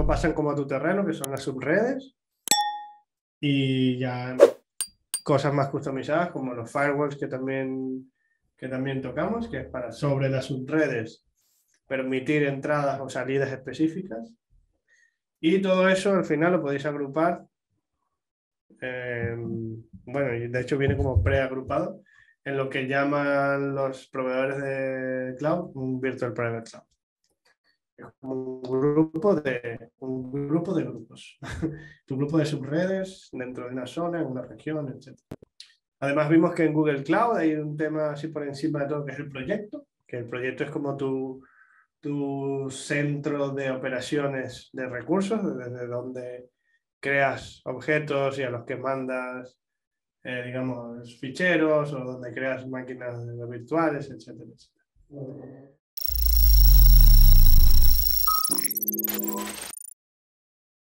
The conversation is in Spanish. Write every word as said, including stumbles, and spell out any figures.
pasan como a tu terreno, que son las subredes, y ya cosas más customizadas como los firewalls que también, que también tocamos, que es para sobre las subredes permitir entradas o salidas específicas. Y todo eso al final lo podéis agrupar. Eh, bueno, y de hecho viene como preagrupado en lo que llaman los proveedores de cloud un Virtual Private Cloud. Es como un grupo de, un grupo de grupos. Tu grupo de subredes dentro de una zona, en una región, etcétera. Además vimos que en Google Cloud hay un tema así por encima de todo que es el proyecto, que el proyecto es como tu, tu centro de operaciones de recursos, desde donde creas objetos y a los que mandas, eh, digamos, ficheros, o donde creas máquinas virtuales, etcétera, etcétera.